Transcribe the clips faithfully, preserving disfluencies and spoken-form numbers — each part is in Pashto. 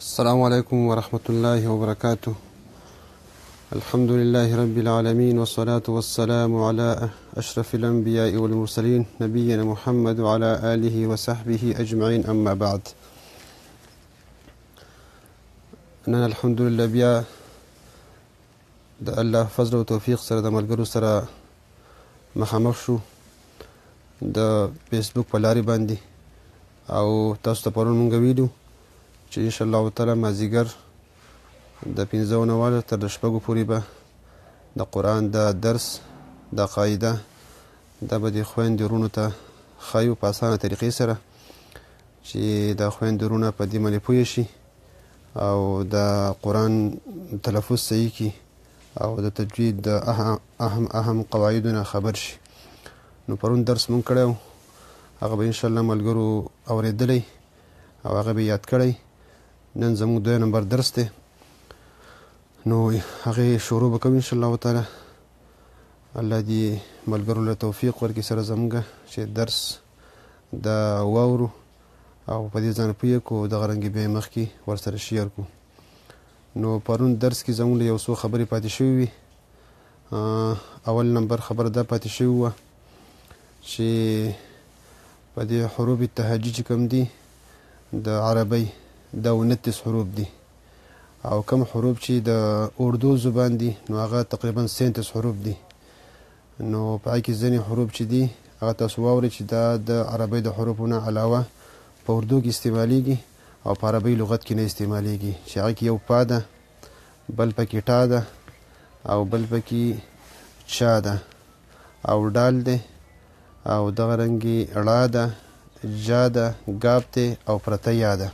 السلام عليكم ورحمة الله وبركاته. الحمد لله رب العالمين والصلاة والسلام على أشرف الأنبياء والمرسلين نبينا محمد وعلى آله وصحبه أجمعين. أما بعد، نن الحمد لله بیا د الله فضل و توفیق سره د ملګرو سره مخامخ شو د فیسبوک په لارې باندې، او تاسو ته پرون مونږ ویلو چې ان شاء الله تعالی مازدیګر د پنځه نواله تر شپږو پورې به د قرآن د درس د قاعده دا به د خویندې ورونو ته ښایو په اسانه طریقې سره چې د خویندې ورونه په دې باندې پوه شي او د قرآن تلفظ صحیح کړي او د تجوید د اهم اهم قواعدونه خبر شي. نو پرون درس مونږ کړی و، هغه به انشاءالله ملګرو اورېدلی او هغه به یاد کړی. نن زموږ دوی نمبر درس دی، نو هغې شروع به کوو انشاءالله تعالی. الله دې ملګرو له توفیق ورکړي سره زموږ چې درس د واورو او په دې ځان پوه کړو، دغه رنګې بیا یې مخکې ورسره شیر کړو. نو پرون درس کې زموږ له یو څو خبرې پاتې شوي وي. اول نمبر خبره دا پاتې شوې وه چې په دې حروف تهجي چې کوم دي د عربۍ دا انتیس حروف دي، او کم حروف چې د اردو زبان دي نو هغه تقریبا سینتیس حروف دي. نو په هغې کې ځینې حروف چې دي هغه تاسو واورئ چې دا د عربۍ د حروفو نه علاوه په اردو کې استعمالیږي او په عربۍ لغت کې نه استعمالیږي، چې هغه کې یو پا ده، بل پکې ټا ده، او بل پکې چا ده، او ډال ده، او دغه رنګې ړا ده، جا ده، ګاب ده، او پرته یا ده.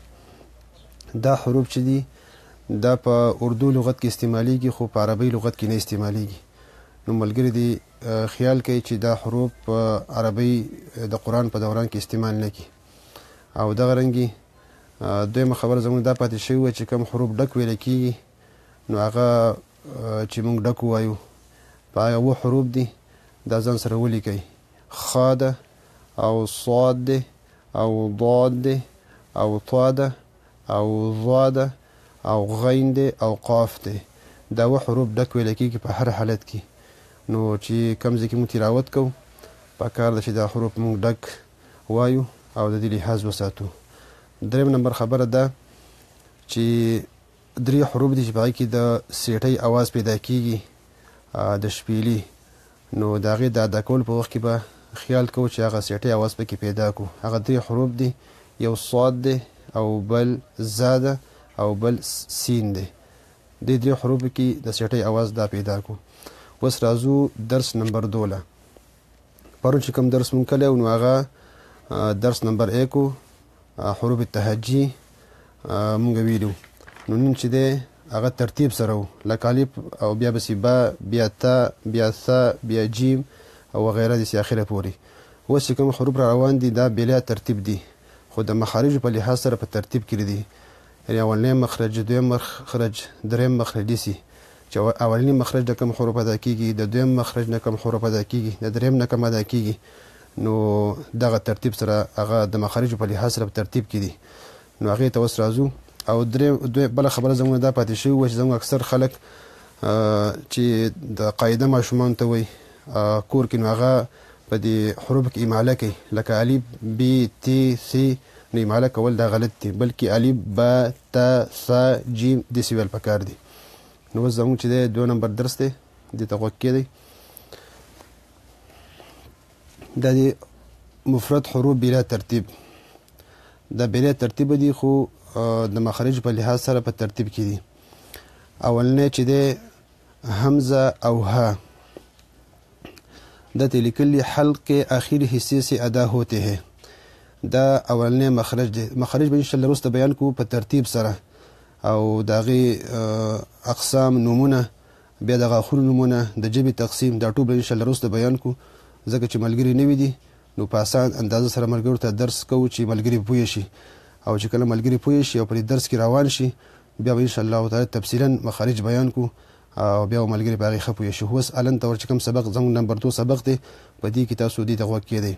دا حروف چې دي دا په اردو لغت کې استعمالیږي خو په عربۍ لغت کې نه استعمالیږي. نو ملګري دې خیال کوي چې دا حروف په عربۍ د قرآن په دوران کې استعمال نه کړي. او دغه رنګې دویمه خبره زموږ دا پاتې شوې وه چې کوم حروف ډک ویلی کېږي نو هغه چې موږ ډک ووایو په هغه اووه حروف دي، دا ځان سره ولیکئ. خا ده، او صاد ده، او ضاد ده، او طا ده، او ظا ده، او غین ده، او قاف ده. دا اووه حروف ډک ویلی کېږي په هر حالت کې. نو چې کوم ځای کې موږ تلاوت کوو پکار ده چې دا حروف موږ ډک وایو او د دې لحاظ وساتو. دریم نمبر خبره ده چې درې حروف دي چې په هغې کې د سیټۍ اواز پیدا کېږي د شپېلي، نو د هغې د ادا کولو په وخت کې به خیال کوو چې هغه سیټۍ اواز پکې پیدا کړو. هغه درې حروف دي، یو صاد دی، او بل زا ده، او بل سین دی. دې درې حروفو کې د سیټۍ اواز دا پیدا کړو. اوس راځو درس نمبر دوله. پرون چې کوم درس مونږ کلی نو هغه درس نمبر ایک و، حروف تهجي مونږ ویلو. نو نن چې دی هغه ترتیب سره و، لکه الف او بیا بسې با، بیا تا، بیا ثا، بیا جیم او وغیره داسې اخره پورې. اوس چې کوم حروف را روان دي دا بلا ترتیب دي خو د مخارجو په لحاظ سره په ترتیب کې دي، یعنې اولنی مخرج، دویم مخرج، دریم مخرج داسې چې اولنی مخرج نه کوم حروف ادا کېږي، د دویم مخرج نه کوم حروف ادا کېږي، د دریم نه کوم ادا کېږي. نو دغه ترتیب سره هغه د مخارجو په لحاظ سره په ترتیب کې دي. نو هغې ته اوس راځو. او درې بله خبره زموږ دا پاتې شوې وه چې زموږ اکثر خلک چې د قاعده ماشومانو ته وایي کور کې، نو هغه په دې حروفو کې اماله کوي، لکه الف، ب، ت، ث. نو اماله کول دا غلط دي، بلکې الف، با، تا، ثا، جیم داسې ویل پکار دي. نو اوس زموږ چې دی دوه نمبر درس دی، دې ته غوږ کېدی. دا د مفرد حروف بلا ترتیب، دا بلا ترتیب دي خو د مخارج په لحاظ سره په ترتیب کې دي. اولنی چې دی حمزه او ها، دا ته لیکلي حلق آخر حصے سے ادا ہوتے ہیں. دا اولنی مخرج دی. مخارج به انشاءالله وروسته بیان کوو په ترتیب سره، او د هغې اقسام، نومونه، بیا د غاښونو نومونه، د ژبې تقسیم، دا ټول به انشاءالله وروسته بیان کوو، ځکه چې ملګري نوي دي نو په اسان اندازه سره ملګرو ته درس کوو چې ملګري پوه شي. او چې کله ملګري پوه شي او په دې درس کې روان شي بیا به انشاءالله تعالی تفصیلا مخارج بیان کو او بیا ملګري په هغې ښه پوه شي. اوس الن ته ور چې کوم سبق زموږ نمبر دو سبق دی په دې کې تاسو دې ته غوږ کېدئ.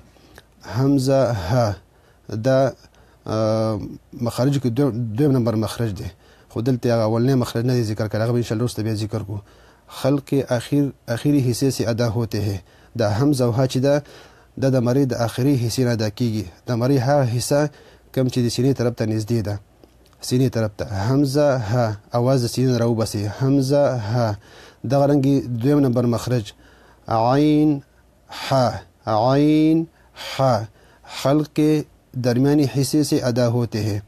حمزه ها دا مخارج کې دویم نمبر مخرج دی. خو دلته هغه اولنی مخرج نه ذکر کړی، هغه به انشاءالله وروسته بیا ذکر کړو. خلق آخر آخري حصے سے ادا ہوتے ہیں. دا حمزه او ها چې ده دا د مرۍ د آخري حصې نه ادا کېږي. د مرۍ هغه حصه کوم چې د سینې طرف ته نږدې ده، سینې طرف ته. حمزه ها اواز د سینې نه راوباسي. حمزه ها. دغه رنګې دویم نمبر مخرج عین ح. عین ح. خلق درمیانی حصے سے ادا ہوتے ہیں.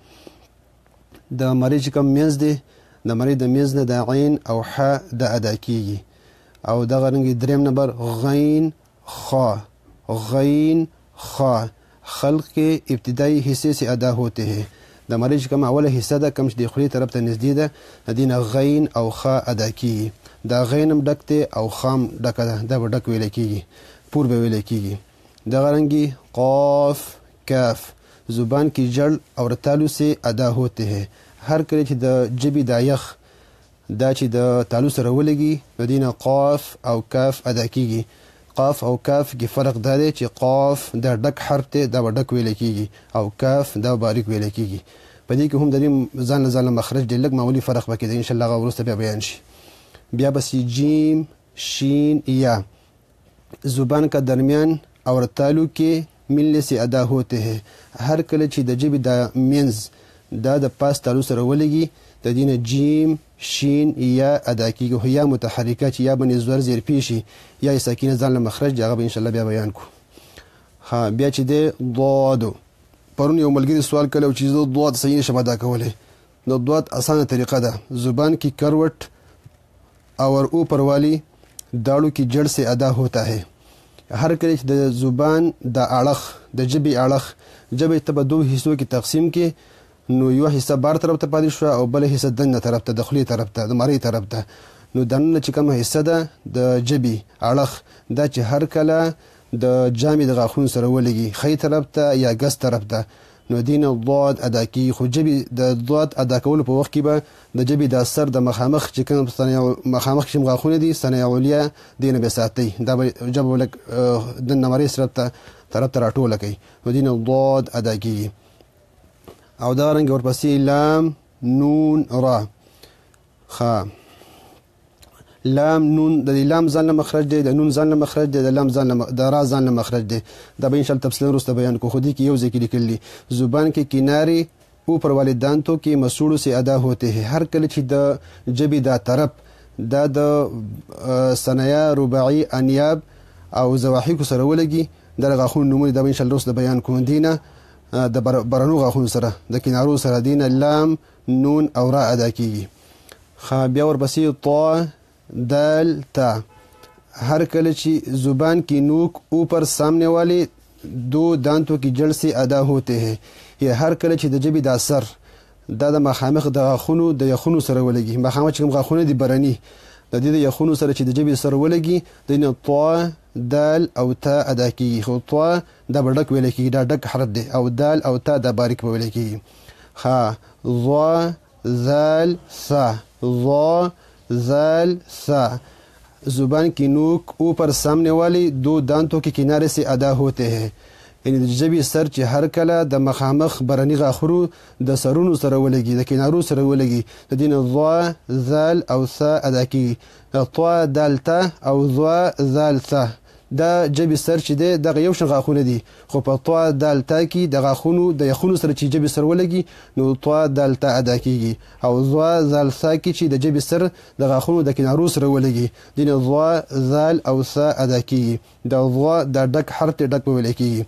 د مرۍ چې کوم منځ دی، د مرۍ د منځ نه د عین او ح د ادا کېږي. او دغه رنګې دریم نمبر غین خا. غین خا. خلق کے ابتدائی حصے سے ادا ہوتے ہیں. د مرۍ چې کوم اوله حصه ده، کوم چې د خولې طرف ته نږدې ده، د دې نه غین او خا ادا کېږي. دا غین هم ډک دی او خام ډکه ده، دا به ډک ویلی کېږي، پور به ویلی کېږي. دغه رنګې قاف کاف زبان کی جڑ اور تالو سے ادا ہوتے ہیں. هر کله چې د ژبې دا یخ دا چې د تالو سره ولګي، نو دې نه قاف او کاف ادا کېږي. قاف او کاف کې فرق دا دی چې قاف دا ډک حرف دی، دا به ډک ویلی کېږي، او کاف دا باریک ویلی کېږي. په دې کې هم د دې ځان له ځانه مخرج دی، لږ معمولي فرق به کېده، انشاءالله هغه وروسته بیا بیان شي. بیا بس جیم شین یا زبان کا درمیان اور تالو کې ملنے سے ادا ہوتے ہیں. هر کله چې د ژبې دا منځ دا د پاس تالو سره ولګي، د دې نه جیم شین یا ادا کېږي. خو یا متحرکه چې یا باندې زور زیر پیشي یا ساکینه ځان له مخرج دی، هغه به انشاءالله بیا بیان کو. ها بیا چې دی ضاد. پرون یو ملګري سوال کړی چې زه ضاد صحیح نشم ادا کولی. نو ضاد اسانه طریقه ده. زبان کی کروٹ اور اوپر والی داڑو کی جڑ سے ادا ہوتا ہے. هر کله چې د زبان د اړخ د ژبې اړخ ژبې ته به دوه حصو کې تقسیم کې، نو یو حصه بار طرف ته پاتې شوه او بله حصه دننه طرف ته، د خولې طرف ته، د مرۍ طرف ته. نو دننه چې کومه حصه ده د ژبې اړخ دا چې هر کله د جامې د غاښونو سره ولګي، ښی طرف ته یا ګس طرف ته، نو دې نه ضاد ادا کېږي. خو ژبې د ضاد ادا کولو په وخت کې به د ژبې د سر د مخامخ چې کوم مخامخ چې غاښونه دي، ثنیه علیا دې نه به ساتئ، دا به ژبه به لږ دننه مرۍ طرف ته طرف ته راټوله کوي، نو دې نه ضاد ادا کېږي. او دا رنګ ورپسې لام نون را. ښه لام نون د لام ځان له مخرج دی، د نون ځان له مخرج دی، د لام ځان له د را ځان له مخرج دی. دا به انشاءالله تفصیلا وروسته بیان کو. خو دې کې یو ځای کې لیکلي زبان کې کنارې اوپر والے دانتوں کې مسوړو سے ادا ہوتے ہیں. هر کله چې د ژبې دا طرف دا د ثنایا رباعي انیاب او زواحکو سره ولګي، دا د غاښونو نومونه دا به انشاءالله وروسته بیان کوو. دینه د برنو غاښونو سره د کنارو سره دینه لام نون او را ادا کېږي. ښه بیا ورپسې طا دال تا. हर कल ची ज़ुबान की नोक ऊपर सामने वाले दो दांतों की जड़ से अदा होते हैं. ये हर कल ची द जबी दा सर دا د مخامخ د غاښونو د یخونو سره ولګي. مخامخ چې کوم غاښونه دي برني د دې د یخونو سره چې د جبې سره ولګي د نه طا دال او تا ادا کیږي. خو طا دا بډک ویل کیږي، دا ډک حرف دی، او دال او تا دا باریک ویل کیږي. ها ظا ذال ثا ظا ذال ثا. زبان की नोक ऊपर सामने वाले दो दांतों के किनारे से अदा होते हैं. یعنی د ژبې سر چې هر کله د مخامخ برني غاښونو د سرونو سره ولګي، د کنارو سره ولګي، د دې نه ضا ذال او ثا ادا کېږي. طا دال تا او ضا ذال ثا دا ژبې سر چې دی دغه یو شان غاښونه دي، خو په طا دال تا کې د غاښونو د یخونو سره چې ژبې سر ولګي نو طا دال تا ادا کېږي. او ضا ذال ثا کې چې د ژبې سر د غاښونو د کنارو سره ولګي دې نه ضا ذال او ثا ادا کېږي. د ضا دا ډک حرف ته ډک ویل کېږي.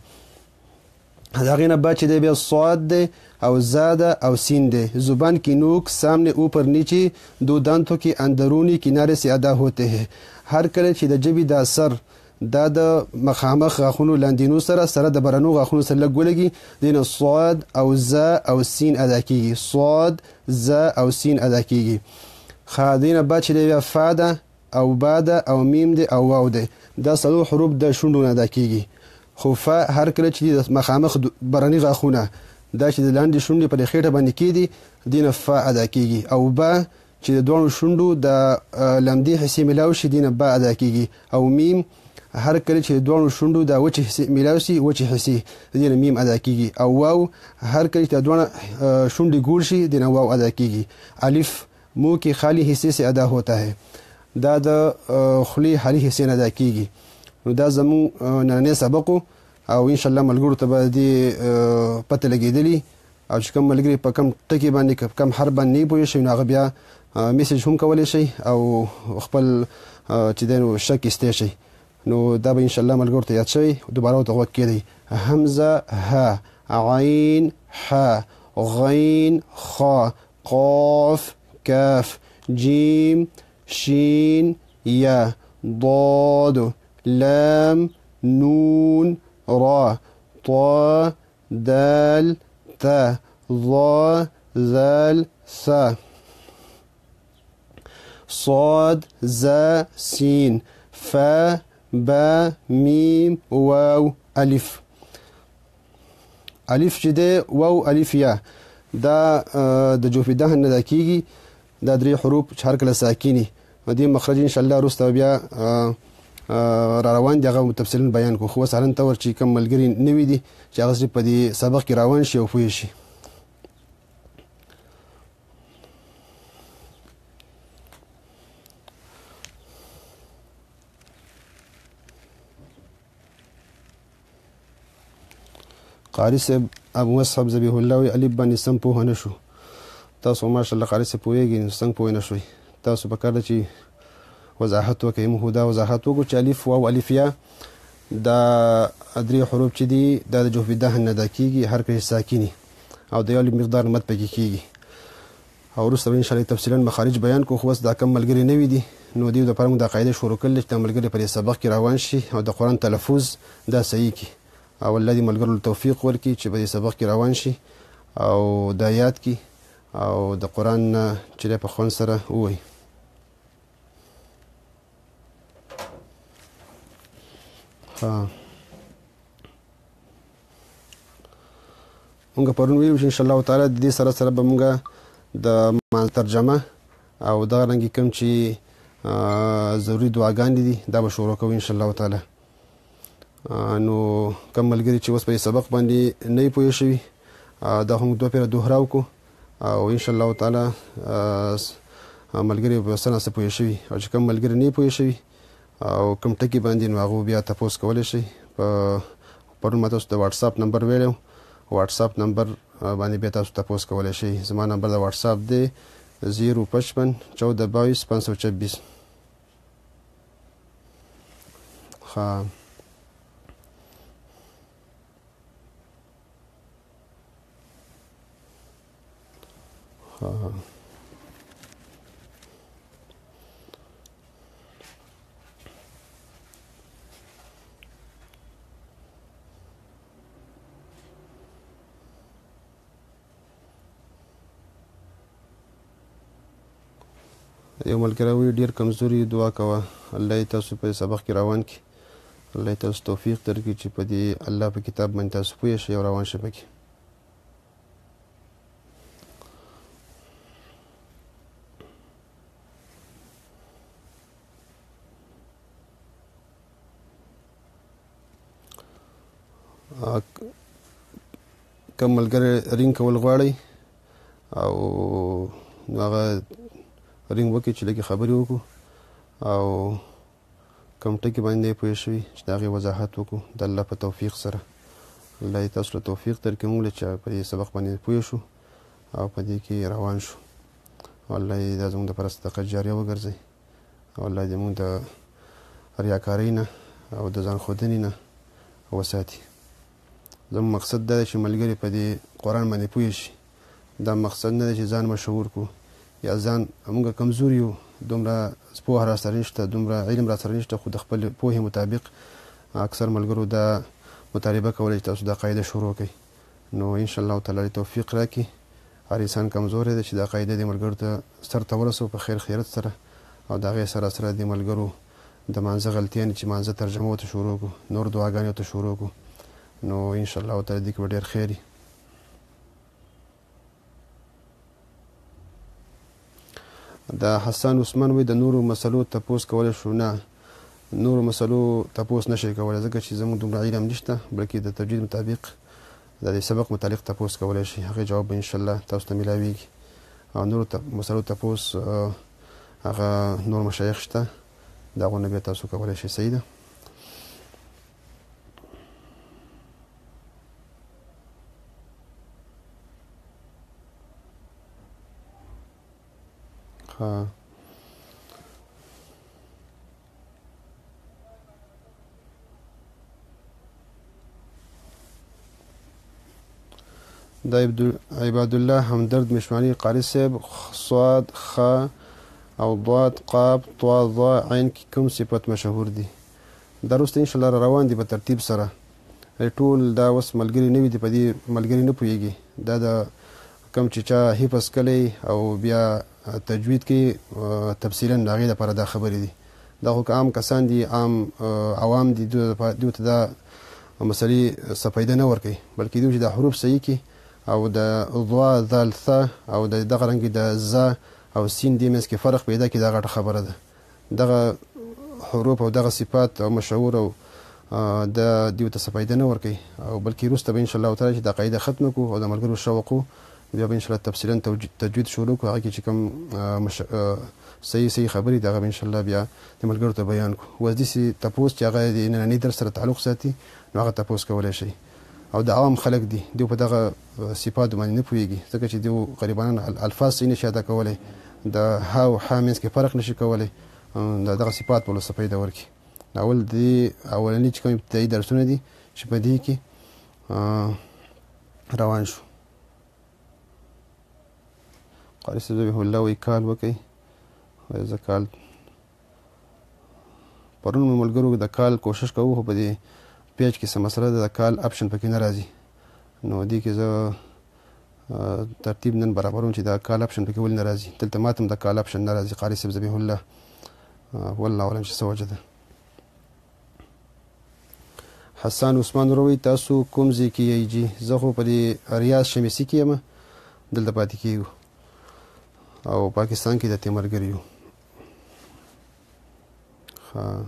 داغی نه بعد چې دی بیا صاد دی او زاده او سین دی. زبان کی نوک سامنے اوپر نیچے دو دانتوں کی اندرونی کنارے سے ادا ہوتے ہیں. هر کله چې د ژبې دا سر دا د مخامخ غاښونو لاندینو سره سره د برنو غاښونو سره لږ ولګي دی نه صاد او زا او سین ادا کېږي. صاد زا او سین ادا کېږي. ښه دی نه بعد چې دی بیا فا ده او با ده او میم دی او واو دی. دا څلور حروف د شونډو نه ادا کېږي. خو فا هر کله چې د مخامخ برني غاښونه دا چې د لاندې شونډې په خېټه باندې کېدي دینه فا ادا کېږي. او با چې د دوه شونډو د لمدې حصې ملاو شي دینه با ادا کېږي. او میم هر کله چې دوه شونډو د وچې حصې میلاو شي وچې حصې د دې میم ادا کیږي او واو هر کله چې دوه شونډې ګول شي د واو ادا کیږي الف मुंह के खाली हिस्से से अदा होता है دا د خلی حالي حصے نه ادا کیږي نو دا زمو نننې سبق او ان شاء الله ملګرو ته به دې پته لګېدلی او چې کوم ملګري په کم ټکی باندې کم حرف باندې پوه شي نو هغه بیا میسج هم کولی شي او خپل چې دینو شک ایستی شي نو دا به ان شاء الله ملګرو ته یاد شوی دوباره ورته غوږ کېدی همزه ها عین ح غین خا قاف كاف جيم شين يا ضاد لام نون را طا دال تا ظا ذال ثا صاد زا سين فا با ميم واو ألف ألف چې دی واو ألف یا دا د جوفیده نه ادا کیږي دا درې حروف چې هر کله ساکینی د دې مخرج ان شاء الله وروسته بیا را روان دي هغه تفصیلا بیان کو خو سهارن تور چې کوم ملګری نوي دي چې هغه په دې سبق کې روان شي او پوه شي قاری صاحب ابو مصعب ذبیح الله وی الف باندې سم پوه نه شو تاسو ماشاءالله قاری صاحب پوهیږئ څنګه پوه نه شوي تاسو په کار ده چې وضاحت وکړئ موږ دا وضاحت وکړو چې الف واو الف یا دا درې حروف چې دي دا د جوفیده نه ادا کیږي هر کله ساکینی او د یو مقدار مد پکې کیږي او وروسته ان شاء الله تفصیلا مخارج بیان کو خو بس دا کم ملګری نوي دي نو دوی د پرمو د قاعده شروع کړل چې ملګری پر سبق کې روان شي او د قران تلفظ دا صحیح کی او الله دې ملګرو توفیق ورکړي چې په سبق کې روان شي او د آیات کې او د قران چې په خوان سره وایي ها موږ پرون ویلو چې ان شاء الله تعالی د دې سره سره به موږ د مان ترجمه او دا رنګ کوم چې ضروري دعاګانې دي دا به شروع کوو ان شاء الله تعالی نو کوم ملګري چې اوس په سبق باندې نه پوه شوي دا هم دوه پیره دوهراو کو او ان شاء الله تعالی ملګري په سره څه پوه شوي او چې کوم ملګري نه پوه شوي او کوم ټکی باندې نو هغه بیا تاسو کولای شئ په پرون ماته د واتس اپ نمبر ویلو واتس اپ نمبر باندې بیا تاسو تاسو کولای شئ زما نمبر د واتس اپ دی زیرو پچپن چودہ بائیس پانچ سو چھبیس ها ها یو ملګری وی ډیر کمزوري دعا کوه الله تاسو په سبق کې روان کی الله تاسو توفیق درکړي چې په دې الله په کتاب باندې تاسو پوه شئ او روان شئ پکې کوم ملګری رینګ کول غواړي او هغه رینګ وکړي چې لږې خبرې وکړو او کوم ټکي باندې پوه شوي چې د هغې وضاحت وکړو د الله په توفیق سره الله تاسو له توفیق درکړي موږ له چې په دې سبق باندې پوه شو او په دې کې روان شو او الله دا زموږ دپاره صدقه جاریه وګرځوي او الله دې موږ د ریاکارۍ نه او د ځان ښودنې نه وساتي زموږ مقصد دا دی چې ملګري په دې قرآن باندې پوه شي دا مقصد نه دی چې ځان مشهور کړو یا ځان موږ کمزوري یو دومره پوهه را سره نشته دومره علم را سره نشته خو د خپل پوهې مطابق اکثر ملګرو دا مطالبه کولی چې تاسو دا قاعده شروع کړئ نو ان شاء الله تعالی توفیق راکړي هر انسان کمزوری دی چې دا قاعده د ملګرو ته سرته ورسوو په خیر خیرت سره او د هغې سره سره د ملګرو د مانځه غلطیانې چې مانځه ترجمه ورته شروع کړو نور دعاګانې ورته شروع کړو نو ان شاء الله تعالی دې کې به ډېر خیر وي د حسن عثمان وی د نورو مسلو تپوس کولی شو نه نورو مسلو تپوس نشي کولی ځکه چې زموږ دومره علم نشته، بلکې د تجوید مطابق د دې سبق متعلق تپوس کولی شي، هغې جواب به انشاءالله تاسو ته میلاویږي. او نورو مسلو تپوس هغه نور مشایخ شته، د هغو نه بیا تاسو کولی شئ. صحیح ده. ها د عباد الله همدرد مشمالي قاري صاحب صاد خ او ضاد قاب طا ضا عین کې کوم صفت مشهور دي؟ دا وروسته انشاءالله روان دي په ترتیب سره. ټول دا اوس ملګري نوي دي، په دې ملګري نه پوهېږي. دا د کوم چې چا حفظ کلی او بیا تجوید کې تفصیلا د هغې دپاره دا خبرې دي. دا خو که عام کسان دي، عام عوام دي، دوی ته دا مسلې څه فایده نه ورکوي، بلکې دوی چې دا حروف صحیح کړي او د ضا ذال ث او د دغه رنګې د ز او سین دې منځ کې فرق پیدا کړي، دا غټه خبره ده. دغه حروف او دغه صفات او مشهور او د دوی ته څه فایده نه ورکوي، او بلکې وروسته به انشاءالله تعالی چې دا قاعده ختمه کړو او د ملګرو شوق وو، بیا به انشاءالله تفصیلا تجوید شروع کړو. هغه کې چې کوم صحیح صحیح خبرې دي هغه به انشاءالله بیا د ملګرو ته بیان کړو. اوس داسې تپوس چې هغه د ننني درس سره تعلق ساتي، نو هغه تپوس کولی شي. او د عوام خلک دي، دوی په دغه صفاتو باندې نه پوهېږي، ځکه چې دوی غریبانان الفاظ صحیح نشي ادا کولی، د ها او ح منځ کې فرق نشي کولی، د دغه صفات په څه فایده ورکړي. اول د اولني چې کوم ابتدایي درسونه دي چې په دې کې روان شو. قاري صاحب ذبیح الله وایي کال وکئ. زه کال پرون مو ملګرو د کال کوشش کوو، خو په دې پیج کې څه مسله ده، د کال اپشن پکې نه راځي. نو دې کې زه ترتیب نن برابروم چې د کال اپشن پکې ولې نه راځي. دلته ماته هم د کال اپشن نه راځي. قاري صاحب ذبیح الله والله اعلم چې څه وجه ده. حسان عثمان وروي تاسو کوم ځای کې یئ جي؟ زه خو په دې ریاض شمیسي کې یم، دلته پاتې کېږو او پاکستان کې د تیمرګر یو. ښه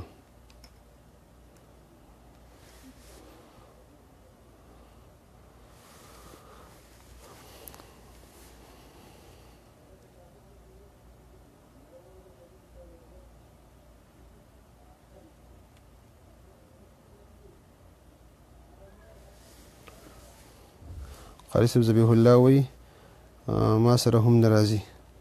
قاري صاحب ذبیح الله وایي ما سره هم نه راځي.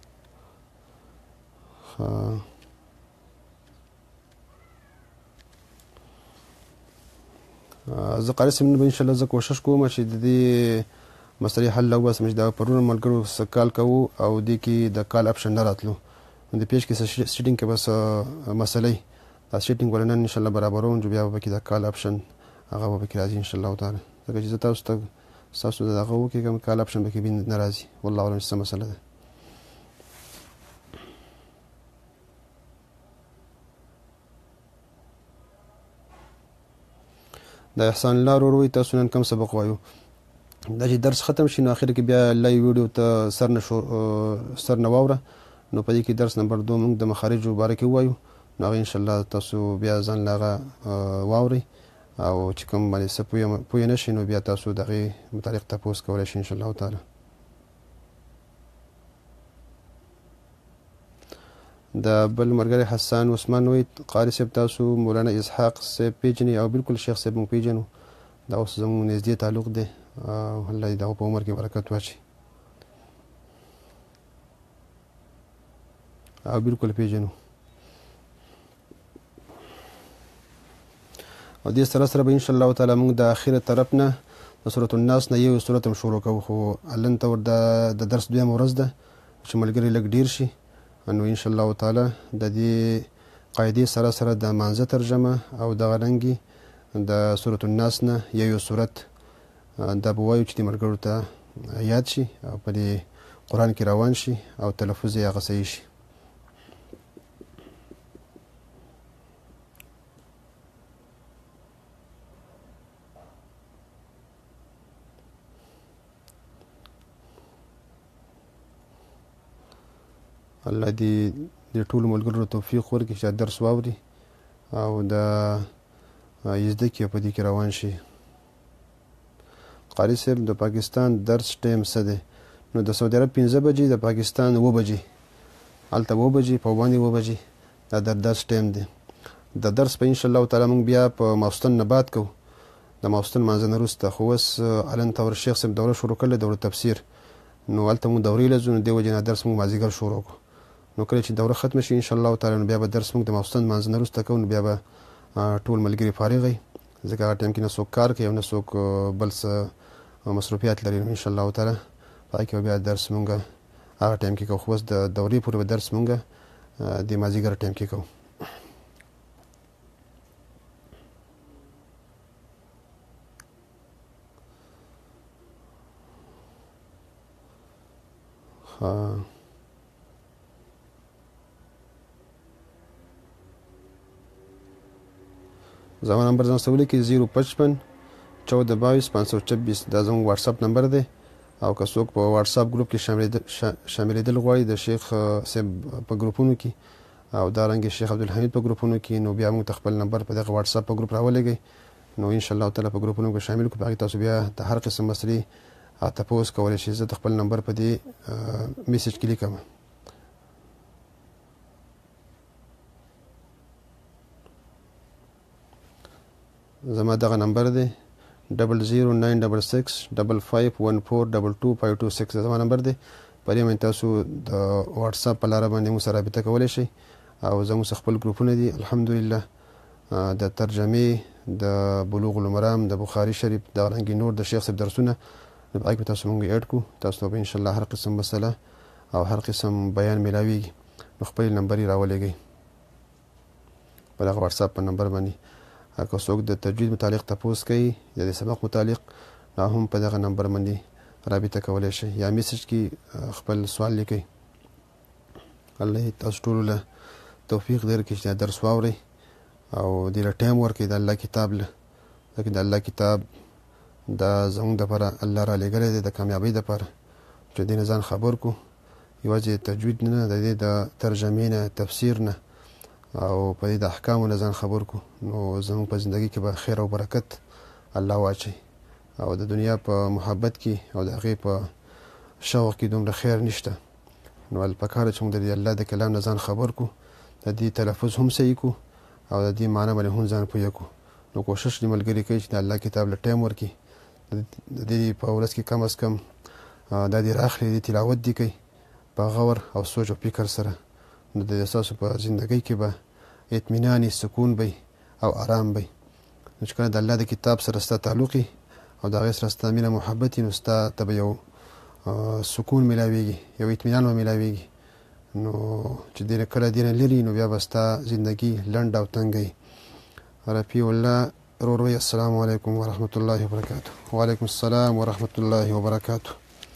زه قاري صاحب نن به انشاءالله زه کوشش کوم چې د دې مسلې حل وباسم، چې دا پرون ملګرو څه کال کوو او دې کې د کال اپشن نه راتلو، د پیج کې سیټینګ کې بس مسلې دا سیټینګ ولې نن انشاءالله برابروم، چې بیا به پکې د کال اپشن هغه به پکې راځي انشاءالله تعالی. ځکه چې زه تاسو ته ستاسو د هغه وکړم کال اپشن پکې نه راځي. والله اعلم چې څه مسله ده. د احسان الله ورور وایي تاسو نن کوم سبق وایو؟ دا چې درس ختم شي نو اخر کې بیا لایو ویډیو ته سر نه سر نه واوره، نو په دې کې درس نمبر دو موږ د مخارجو باره کې ووایو، نو هغه انشاءالله تاسو بیا ځان له هغه واورئ، او چې کوم باندې څه پوه نه شئ نو بیا تاسو د هغې متعلق تپوس کولی شئ انشاءالله تعالی. د بل ملګری حسان عثمان وایي قاري صاحب تاسو مولانا اسحاق صاحب پیژنئ؟ او بالکل شیخ صاحب مو پیژنو، دا اوس زموږ نږدې تعلق دی، او الله دې د هغو په عمر کې برکت واچوي. او بالکل پیژنو. او دې سره سره به انشاءالله تعالی موږ د اخره طرف نه د سورة الناس نه یو سورت هم شروع کوو، خو هلته ته ور د درس دویمه ورځ ده چې ملګري لږ ډېر شي، نو انشاءالله تعالی د دې قاعدې سره سره د مانځه ترجمه او دغه رنګې د سورة الناس نه یو یو سورت دا به وایو چې دې ملګرو ته یاد شي او په دې قرآن کې روان شي او تلفظ یې هغه صحیح شي. الله دې د ټولو ملګرو توفیق ورکړي چې درس واوري او د زده کړې په دې کې روان شي. قاري صاحب د پاکستان درس ټایم څه دی؟ نو د سعودي عرب پنځه بجې، د پاکستان اوه بجې، هلته اوه بجې په باندې اوه بجې دا د درس ټایم دی. د درس په انشاءالله تعالی موږ بیا په ماخوستن نه بعد کوو، د ماخوستن لمانځه نه وروسته. خو اوس علن طور شیخ صاحب دوره شروع کړې، دوره تفسیر، نو هلته موږ دورې له ځو، نو دې وجې نه درس موږ مازدیګر شروع کړو. نو کله چې دوره ختمه شي انشاءالله تعالی نو بیا به درس موږ د ماخوستن لمانځه نه وروسته کوو، نو بیا به ټول ملګري فارغ وي، ځکه هغه ټایم کې نه څوک کار کوي او نه څوک بل څه مصروفیات لري. نو انشاءالله تعالی په هغې کې به بیا درس مونږ هغه ټایم کې کوو. خو اوس د دورې پورې به درس مونږ د مازدیګر ټایم کې کوو. زما نمبر ځان سره ولیکئ زیرو پچپن چودہ بایس پانچ سو چبیس، دا زموږ واتساپ نمبر دی. او که څوک په واتساپ ګروپ کې شاملېدل غواړي د شیخ صاحب په ګروپونو کې او دارنګې شیخ عبدالحمید په ګروپونو کې، نو بیا موږ ته خپل نمبر په دغه واتساپ په ګروپ راولېږئ، نو انشاءالله تعالی په ګروپونو کې شامل کړو. په هغې تاسو بیا د هر قسم مسلې تپوس کولی شئ. زه د خپل نمبر په دې میسج کې لیکم. زما دغه نمبر دی ډبل زیرو ناین ډبل سکس ډبل فایو ون فور ډبل ټو فایو ټو سکس، زما نمبر دی. په دې باندې تاسو د واتساپ په لاره باندې موږ سره رابطه کولی شئ. او زموږ خپل ګروپونه دي الحمدلله، د ترجمې، د بلوغ المرام، د بخاري شریف، د دارنګې نور د شیخ صاحب درسونه، په هغې کې تاسو موږ ایډ کړو. تاسو ته به انشاءالله هر قسم مسله او هر قسم بیان میلاویږي. نو خپل نمبر یې راولېږئ په دغه واتساپ په نمبر باندې. که څوک د تجوید متعلق تپوس کوي یا د سبق متعلق، دا هم په دغه نمبر باندې رابطه کولی شئ یا میسج کې خپل سوال لیکئ. الله تاسو ټولو له توفیق درکړي چې دا درس واورئ او دې له ټایم ورکړئ د الله کتاب له، ځکه د الله کتاب دا زموږ دپاره الله را لېږلی دی د کامیابۍ دپاره، چې دې نه ځان خبر کړو، یوازې تجوید نه، د دې د ترجمې نه، تفسیر نه او په دې د احکامو نه ځان خبر کړو، نو زموږ په زندګۍ کې به خیر او برکت الله واچوي. او د دنیا په محبت کې او د هغې په شوق کې دومره خیر نشته. نو پکار چې موږ د الله د کلام نه ځان خبر کړو، د دې تلفظ هم صحیح کړو او د دې معنی باندې هم ځان پوه کړو. نو کوشش دې ملګري کوي چې د الله کتاب له ټایم ورکړي، د دې په ورځ کې کم از کم دا دې راخلي، دې تلاوت دې کوي په غور او سوچ او فکر سره. نو د ستاسو په زندګۍ کې به اطمینان، سکون به او آرام به. نو چې کله د الله د کتاب سره ستا تعلق وي او د هغې سره ستا مینه محبت وي، نو ستا ته به یو سکون میلاویږي، یو اطمینان به میلاویږي. نو چې دې کله دې نه لري، نو بیا به ستا زندګي لنډ او تنګه وي. رفیع الله روروی، السلام علیکم ورحمة الله وبرکاته. وعلیکم السلام ورحمة الله وبرکاته.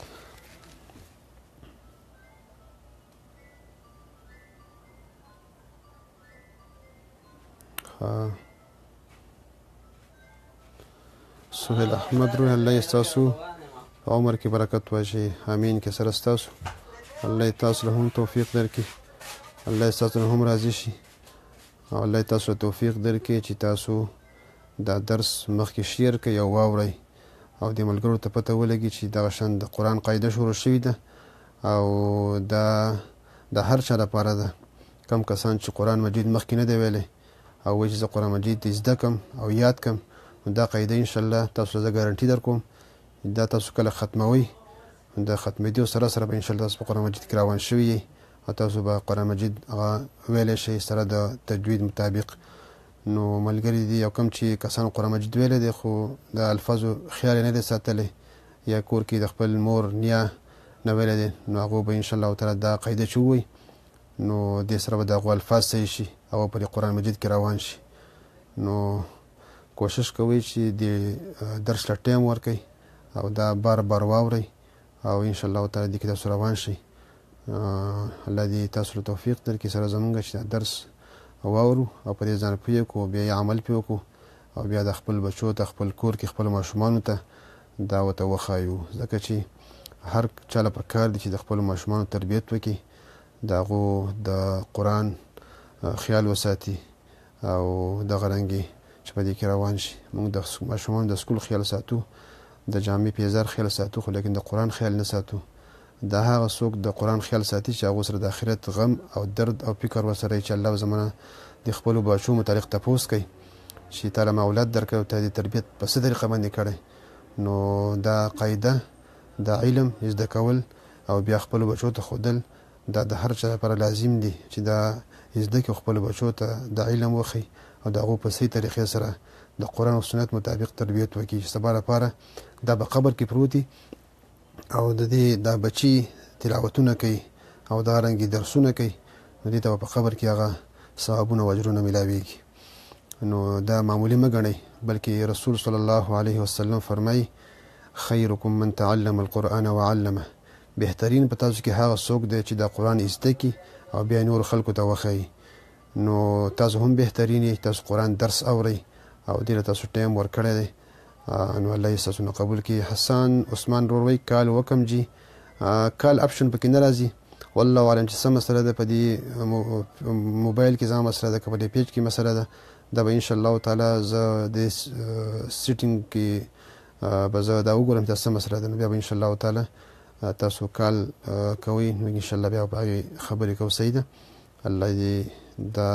سهیل احمد روح، الله یې ستاسو په عمر کې برکت واچوي، امین. که سره ستاسو الله یې تاسو له هم توفیق درکړي، الله یې ستاسو نه هم راضي شي، او الله یې تاسو له توفیق درکړي چې تاسو دا درس مخکې شیر کړئ او واورئ، او دې ملګرو ته پته ولګي چې دغه شان د قرآن قاعده شروع شوې ده، او دا د هر چا لپاره ده. کم کسان چې قرآن مجید مخکې نه دی ویلی او وایي چې زه قرآن مجید دې زده کړم او یاد کړم، نو دا قاعده انشاءالله تاسو زه ګارنټي در کوم، دا تاسو کله ختموئ، د ختمېدو سره سره به انشاءالله تاسو په قرآن مجید کې روان شوي یئ او تاسو به قرآن مجید هغه ویلی شئ سره د تجوید مطابق. نو ملګري دي یو کم چې کسانو قرآن مجید ویلی دی خو د الفاظو خیال یې نه دی ساتلی، یا کور کې د خپل مور نیا نه ویلی دی، نو هغو به انشاءالله تعالی دا قاعده چې ووایي، نو دې سره به د هغو الفاظ صحیح شي او په قرآن مجید کې روان شي. نو کوشش کوئ چې د درس له ټایم ورکئ او دا بار بار واورئ او انشاءالله تعالی دې کې تاسو روان شئ. الله دې تاسو له توفیق درکړي سره زمونږ چې دا درس واورو او په دې ځان پوه کړو، بیا یې عمل پې وکړو او بیا د خپل بچو ته، خپل کور کې خپلو ماشومانو ته دا ورته وښایو، ځکه چې هر چا له پکار دي چې د خپلو ماشومانو تربیت وکړي، د هغو د قرآن خیال وساتي او دغه رنګې چې په دې کې روان شي. موږ د ماشومان د سکول خیال ساتو، د جامع پیزار خیال ساتو، خو لیکن د قرآن خیال نه ساتو. دا هغه څوک د قرآن خیال ساتي چې هغو سره د آخرت غم او درد او فکر ورسره چې الله زمانه د خپلو بچو متعلق تپوس کوي چې تعالی ما اولاد درکړی او ته د تربیت په څه طریقه باندې کړی. نو دا قاعده، دا علم زده کول او بیا خپلو بچو ته ښودل، دا د هر چا لپاره لازم دي چې دا زده کړي، خپلو بچو ته د علم وښي او د هغو په صحیح طریقې سره د قرآن او سنت مطابق تربیت وکړي چې سبا لپاره دا په قبر کې پروت دي او د دې دا بچي تلاوتونه کوي او دا رنګې درسونه کوي، نو دې ته په قبر کې هغه ثوابونه او اجرونه میلاویږي. نو دا معمولی مه ګڼئ، بلکې رسول صلی الله علیه وسلم فرمایي خیرکم من تعلم القرآن وعلمه، بهترین په تاسو کې هغه څوک دی چې دا قرآن زده کړي او بیا نور خلکو ته وښایي. نو تاسو هم بهترین یې، تاسو قرآن درس اورئ او دې له تاسو ټایم ورکړی دی. نو الله یې ستاسو قبول کړي. حسان عثمان روروی کال وکم جی کال اپشن پکې نه راځي، والله عالم چې څه مسله ده په دې موبایل کې ځان مسله ده که په دې پیج کې مسله ده، دا به انشاءالله تعالی زه د سیټینګ کې به زه دا وګورم چې څه مسله ده، نو بیا به انشاءالله تعالی تاسو کال کوئ، نو انشاءالله بیا به هغې خبرې کوو. صحیح ده. الله دې دا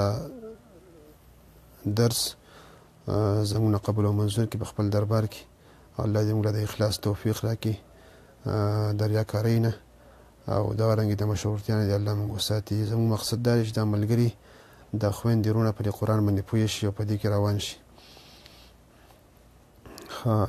درس زموږ قبول او منظور کړي په خپل دربار کې، او الله دې موږ له د اخلاص توفیق راکړي، د ریاکارۍ نه او دغه رنګې د مشهورتیا نه دې الله موږ وساتي. زموږ مقصد دا دی چې دا ملګري د خویندې وروڼه په دې قرآن باندې پوه شي او په دې کې روان شي. ها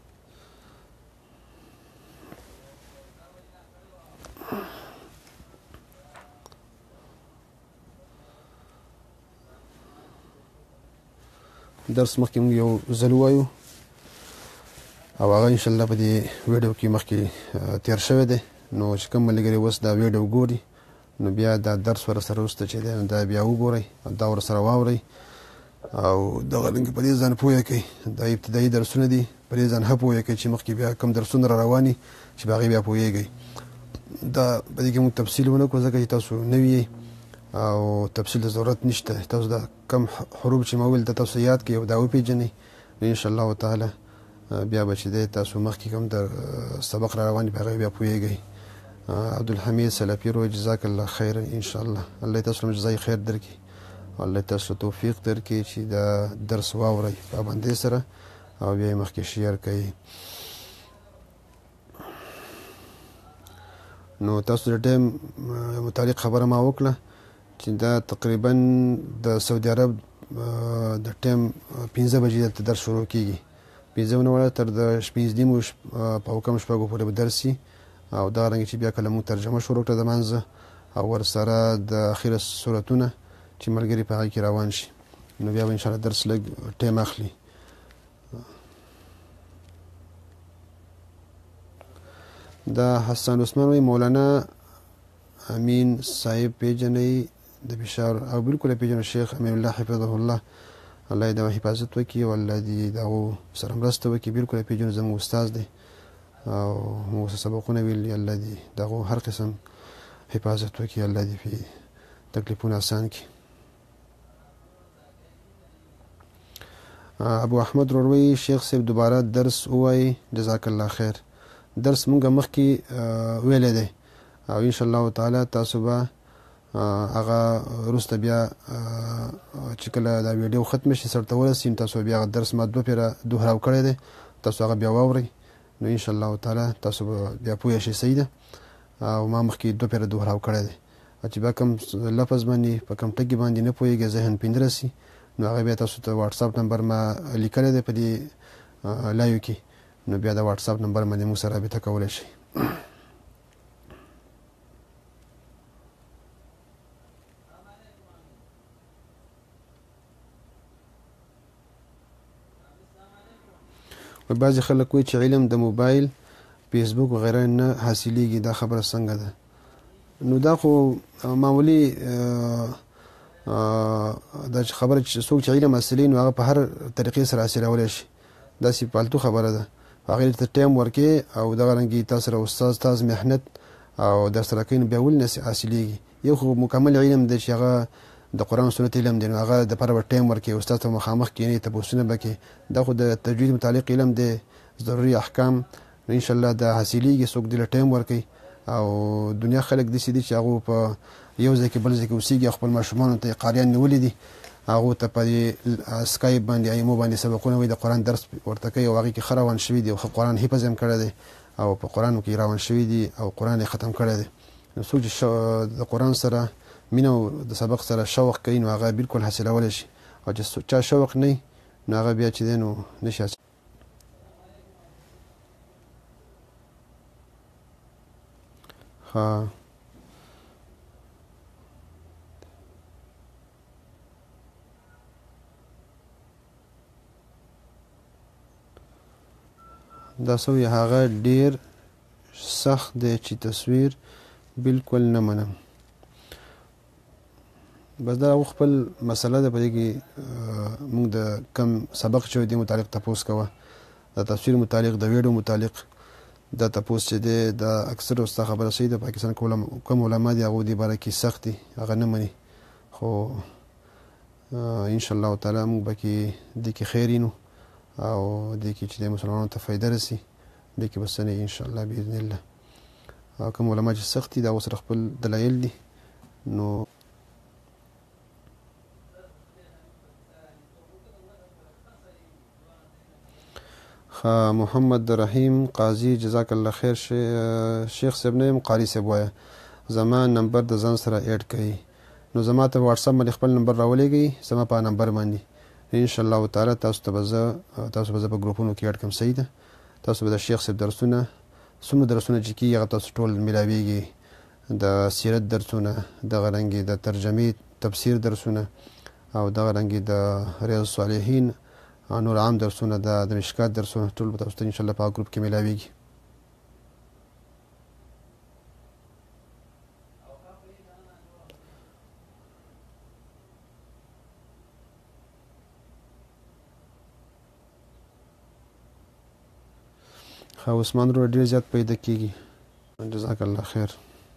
درس مخکې موږ یو ځل ووایو او هغه انشاءالله په دې ویډیو کې مخکې تیر شوی دی. نو چې کوم ملګري اوس دا ویډیو ګوري نو بیا دا درس ورسره وروسته چې دی دا بیا وګورئ او دا ورسره واورئ او دغه رنګې په دې ځان پوه کړئ. دا ابتدایي درسونه دي، په دې ځان ښه پوه کړئ چې مخکې بیا کوم درسونه را روان دي چې په هغې بیا پوهېږئ. دا په دې کې موږ تفصیل ونه کړو ځکه چې تاسو نوي او تفصیل د ضرورت نشته. تاسو دا کم حروف چې ما ویل د تاسو یاد کړئ او دا وپېژنئ، نو انشاءالله تعالی بیا به چې دی تاسو مخکې کوم د سبق را روان دي په هغې بیا پوهېږئ. عبدالحمید سلفي رو جزاک الله خیر انشاءالله. الله تاسو له جزای خیر درکړي، الله تاسو توفیق درکړي چې دا درس واورئ پابندۍ سره او بیا یې مخکې شیر کړئ. نو تاسو د ټایم متعلق خبره ما وکړه چې دا تقریبا د سعودي عرب د ټایم پنځه بجې دلته درس شروع کېږي، پنځه ونه تر د شپږ نیمو په کم شپږو پورې به درس وي او دا رنګې چې بیا کله موږ ترجمه شروع کړه د منځه او ورسره د اخره صورتونه چې ملګري په هغې کې روان شي، نو بیا به انشاءالله درس لږ ټایم اخلي. دا حسن عثمان وایي مولانا امین صاحب پیژنئ د بشار او بالکل پیژنو شیخ امین الله حفظه الله، الله دې د حفاظت وکړي او الله دې د هغو سره مرسته وکړي. بالکل پیژنو زموږ استاد دی او موږ سبقونه ویلي، الله دې د هغو هر قسم حفاظت وکړي، الله دې په تکلیفونه آسان کړي. ابو احمد روروی شیخ صاحب دوباره درس ووایي جزاک الله خیر. درس مونږ مخکې ویلی دی او انشاءالله تعالی تاسو به هغه وروسته بیا چې کله دا ویډیو ختمه شي سر ته ورسي نو تاسو بیا هغه درس ما دوه پیره دوهراو کړی دی، تاسو هغه بیا واورئ، نو انشاءالله تعالی تاسو به بیا پوه شئ. صحیح ده. او ما مخکې دوه پیره دوهراو کړی دی چې بیا کوم لفظ باندې په کوم ټکي باندې نه پوهېږي ذهن پې نه رسي، نو هغه بیا تاسو ته واټساپ نمبر ما لیکلی دی په دې لایو کې، نو بیا د واټساپ نمبر باندې موږ سره رابطه کولی شئ. بعضې خلک وایي چې علم د موبایل فیسبوک وغیره نه حاصلیږي، دا خبره څنګه ده؟ نو دا خو معمولی دا خبره چې څوک چې علم حاصلوي نو هغه په هر طریقې سره حاصلولی شي، داسې فالتو خبره ده. هغې ته ټایم ورکړې او دغه رنګې تا سره استاد تاسو محنت او درس راکوي نو بیا ولې نه حاصلېږي؟ یو خو مکمل علم دی چې هغه د قرآن سنت علم دی نو هغه دپاره به ټایم ورکړي استاد ته مخامخ کښېني تپوسونه به کوي دا خو د تجوید متعلق علم دی ضروري احکام نو انشاءالله دا حاصلېږي څوک دې له ټایم ورکوي او دنیا خلک داسې دي چې هغو په یو ځای کې بل ځای کې اوسېږي او خپل ماشومانو ته یې قاریان نیولي دي هغو ته په دې سکایپ باندې ایمو باندې سبقونه وایي د قرآن درس ورته کوي او هغې کې ښه روان شوي دي او ښه قرآن حفظ هم کړی دی او په قرآن کې روان شوي دي او قرآن یې ختم کړی دی نو څوک چې د قرآن سره مینه او د سبق سره شوق کوي نو هغه بالکل حاصلولی شي او چې چا شوق نه وي نو هغه بیا چې دی نو نشي حاصل ها دا سوی هغه ډیر سخت دی چې تصویر بالکل نه منم بس دا خپل مسله ده په دې کې موږ د کم سبق چې دی متعلق تپوس کوه د تصویر متعلق د ویډیو متعلق دا تپوس چې دی دا اکثر ستا خبره صحیح ده پاکستان کې کم علما دي هغو دې باره کې سخت دي هغه نه مني خو انشاءالله تعالی موږ به کې دې کې خیر وینو او دې کې چې د مسلمانانو ته فایده رسي دې کې به څه نه وي انشاءالله باذن الله او کوم علما چې سخت دي دا ورسره خپل دلایل دي نو محمد رحیم قاضي جزاک الله خیر شیخ صاحب نه یم قاري صاحب وایه زما نمبر د ځان سره ایډ کړئ نو زما ته واتساپ باندې خپل نمبر راولېږئ زما په نمبر باندې انشاءالله تعالی تاسو ته به زه تاسو به زه په ګروپونو کې ایډ کړم صحیح ده تاسو به د شیخ صاحب درسونه څومره درسونه چې کېږي هغه تاسو ټول میلاویږي د سیرت درسونه دغه رنګې د ترجمې تفسیر درسونه او دغه رنګې د ریاض الصالحین او نور عام درسونه د مشکات درسونه ټول به تاسو ته انشاءالله په هغه ګروپ کې میلاویږي ښه عثمان ورور ډېر زیات پیدا کېږي جزاک الله خیر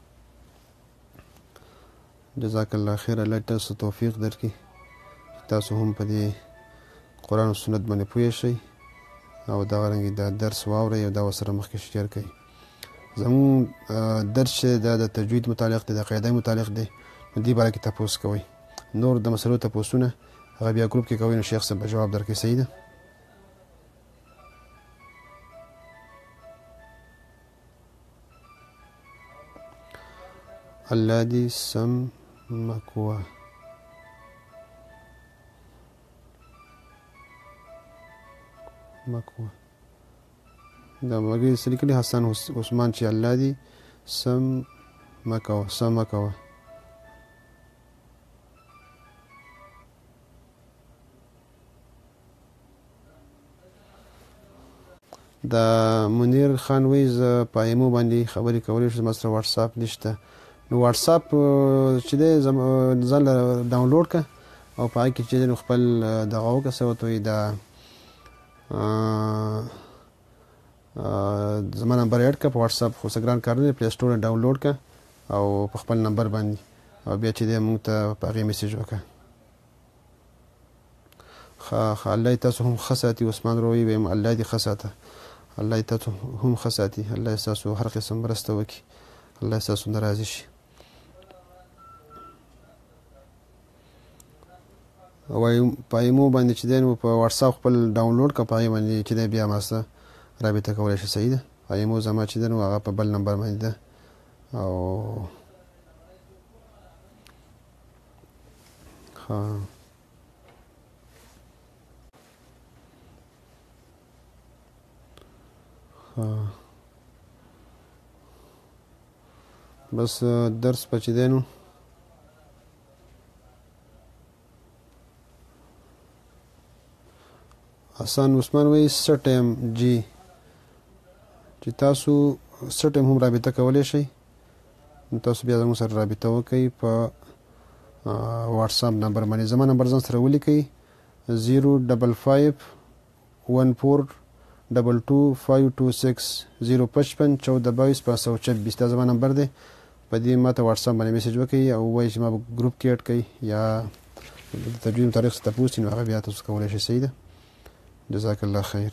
جزاک الله خیر الله تاسو توفیق درکړي تاسو هم په دې قرآن و سنت باندې پوه شئ او دغه رنګې دا درس واورئ او دا ورسره مخکې شیر کړئ زموږ درس چې دا د تجوید متعلق دی د قاعده متعلق دی نو دې باره کې تپوس کوئ نور د مسلو تپوسونه هغه بیا ګروپ کې کوئ نو شیخ صاحب به جواب درکړي صحیح ده الله دې سم مکوه مکوه دا مګر سړي کلی حسن عثمان چې الله دې سم مکوه سم مکوه دا منیر خان وایي زه په ایمو باندې خبرې کولی شم زما سره واتساپ نشته نو واتساپ چې دی ځان له ډاونلوډ کړه او په هغې کې چې دی نو خپل دغه وکړه څه ورته وایي دا زما نمبر ایډ کړه په واتساپ خو څه ګران کار نه دی پلی سټور نه ډاونلوډ کړه او په خپل نمبر باندې او بیا چې دی موږ ته په هغې میسیج وکړه ښه ښه الله یې تاسو هم ښه ساتي عثمان روی ویم الله دې ښه ساته الله یې تاسو هم ښه ساتي الله یې ستاسو هر قسم مرسته وکړي الله یې ستاسو نه راضي شي وایي په ایمو باندې چې دی نو په واتساپ خپل ډاونلوډ کړه په هغې باندې چې دی بیا ما سره رابطه کولی شي صحیح ده ایمو زما چې دی نو هغه په بل نمبر باندې ده او ښه بس درس په چې دی نو حسن عثمان وایي څه ټایم جی چې تاسو څه ټایم هم رابطه کولی شئ نو تاسو بیا زموږ سره رابطه وکړئ په واتساپ نمبر باندې زما نمبر ځان سره ولیکئ زیرو ډبل فایو ون فور ډبل ټو فایو ټو سکس زیرو پچپن چودہ بایس پانچ سو چھبیس دا زما نمبر دی په دې ما ته واتساپ باندې میسج وکړئ او ووایئ چې ما به ګروپ کې اډ کړئ یا د تجوید متعلق څه تپوس وي نو هغه بیا تاسو کولی شئ. صحیح ده. جزاک الله خیر.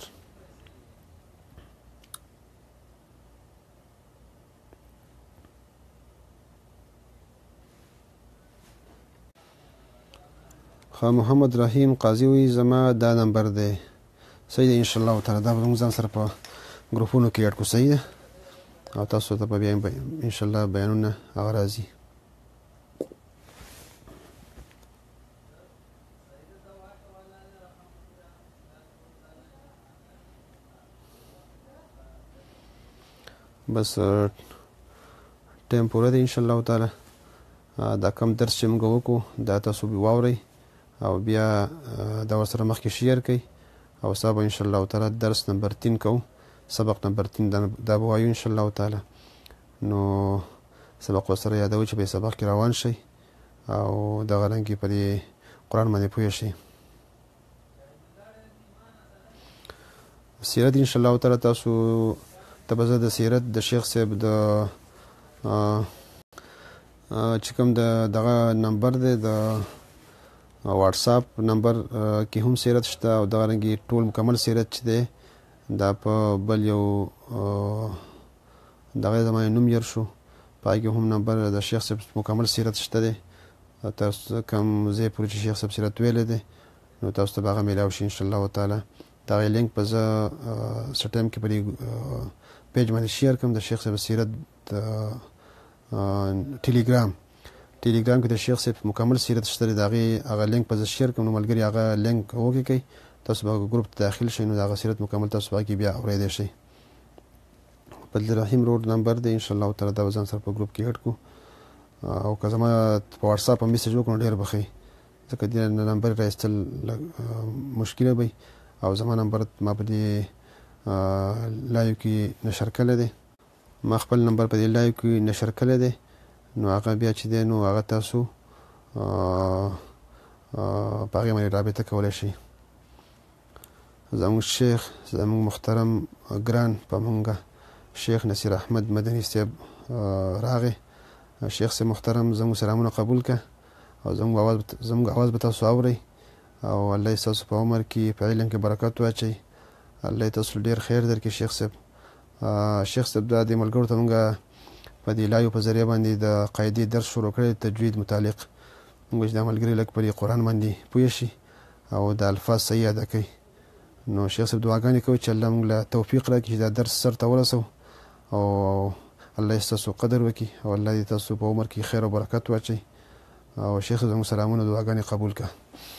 خا محمد رحیم قاضي وی زما دا نمبر دی. صحیح ده. ان شاء الله تعالی دا به موږ ځان سره په ګروپونو کې اډ کړو. صحیح ده. او تاسو ته به بیا ان شاء الله بیانونه هغه راځي. بس ټایم پوره دی ان شاء الله تعالی. دا کم درس چې موږ وکړو دا تاسو به واورئ او بیا دا ورسره مخکې شیر کړئ او سبا ان شاء الله تعالی درس نمبر تین کوو. سبق نمبر تین دا به وایو ان شاء الله تعالی. نو سبق ورسره یادوئ چې په سبق کې روان شئ او دغه رنګې په دې قرآن باندې پوه شئ. سیرت ان شاء الله تعالی تاسو ته به زه د سیرت د شیخ صاحب د چې کوم د دغه نمبر دی د واتساپ نمبر کې هم سیرت شته او دغه رنګې ټول مکمل سیرت چې دی دا په بل یو دغه زما نوم یې شو په هغې کې هم نمبر د شیخ صاحب مکمل سیرت شته دی. تاسو کوم ځای پورې چې شیخ صاحب سیرت ویلی دی نو تاسو ته به هغه میلاو شي ان شاء الله تعالی. د هغې لینک به زه څه ټایم کې په دې پیج باندې شیر کوم د شیخ صاحب سیرت د ټیلیګرام ټیلیګرام کې د شیخ صاحب مکمل سیرت شته دی. د هغې هغه لینک به زه شیر کوم نو ملګري هغه لینک وکړئ تاسو به ګروپ ته داخل شئ نو د هغه سیرت مکمل تاسو به هغې بیا اورېدی شئ. عبدالرحیم روډ نمبر دی ان شاء الله تعالی دا به ځان سره په ګروپ کې اډ کړو او که زما په واتساپ هم میسج وکړو نو ډېر به ښه وي ځکه دې نمبر رایستل مشکله به او زما نمبر ما په دې لایو کې نشر کړی دی. ما خپل نمبر په دې لایو کې نشر کړی دی نو هغه بیا چې دی نو هغه تاسو په هغې باندې رابطه کولی شئ. زموږ شیخ زموږ محترم ګران په مونږه شیخ نصیر احمد مدني صاحب راغی. شیخ صاحب محترم زموږ سلامونه قبول که او زموږ اواز زموږ اواز به تاسو اورئ او الله یې ستاسو په عمر کې په علم کې برکت واچوي. الله یې تاسو ډېر خیر درکړي. شیخ صاحب شیخ صاحب دا دې ملګرو ته مونږ په دې لایو په ذریعه باندې د قاعدې درس شروع کړی تجوید متعلق مونږ چې دا ملګري لږ په دې قرآن باندې پوه شي او د الفاظ صحیح ادا کوي. نو شیخ صاحب دعاګانې کوي چې الله موږ له توفیق راکړي چې دا درس سر ته ورسو او الله یې ستاسو قدر وکړي او الله دې تاسو په عمر کې خیر او برکت واچوي او شیخ صاحب زموږ سلامونه دعاګانې قبول کړه.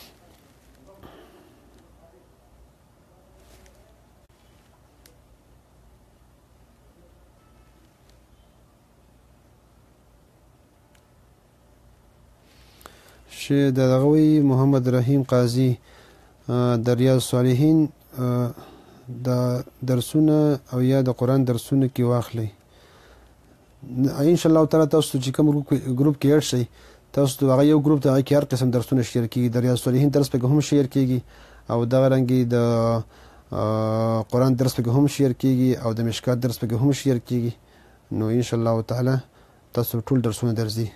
چې د دغه وی محمد رحیم قاضي د ریاض صالحین د درسونه او یا د قرآن درسونه کې واخلئ. ان شاء الله تعالی تاسو چې کوم ګروپ کې اډ شئ تاسو هغه یو ګروپ ته هغه کې هر قسم درسونه شیر کېږي. د ریاض صالحین درس پکې هم شیر کېږي او دغه رنګې د قرآن درس پکې هم شیر کېږي او د مشکات درس پکې هم شیر کېږي. نو ان شاء الله تعالی تاسو ټول درسونه درځي.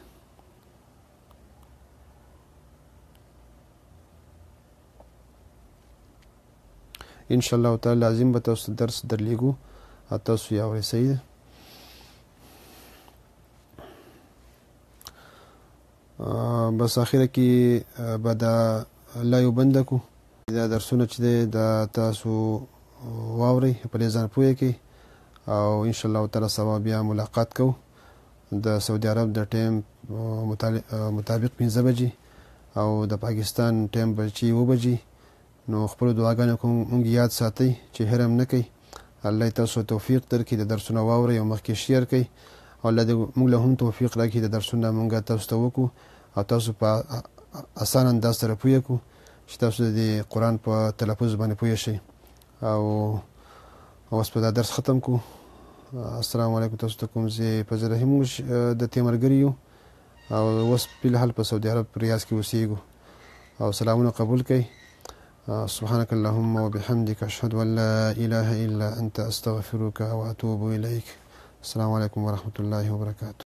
ان شاء الله تعالی لازم به تاسو درس درلیږو او تاسو یې اورئ. صحیح ده. بس اخره کې به دا لایو بنده کړو. دا درسونه چې دی دا تاسو واورئ په دې ځان پوه کړئ او ان شاء الله تعالی سبا بیا ملاقات کوو د سعودي عرب د ټایم مطابق پنځه بجې او د پاکستان ټایم به چې اوه بجې. نو خپل دعاګانې کوم مونږ یاد ساتئ چې هرم نه کوئ. الله تاسو توفیق درکړي د درسونه واورئ او مخکې شیر کړئ او الله دې مونږ له هم توفیق راکړي د درسونه مونږ تاسو ته وکړو او تاسو په اسان انداز سره پوه کړو چې تاسو د قرآن په تلفظ باندې پوه شئ او اوس په دا درس ختم کړو. السلام علیکم. تاسو ته کوم ځای په زړه موږ د دې ملګري یو او اوس فلحال په سعودي عرب ریاض کې اوسېږو او سلامونه قبول کړئ. سبحانك اللهم وبحمدك أشهد أن لا إله إلا أنت أستغفرك وأتوب إليك. السلام عليكم ورحمة الله وبركاته.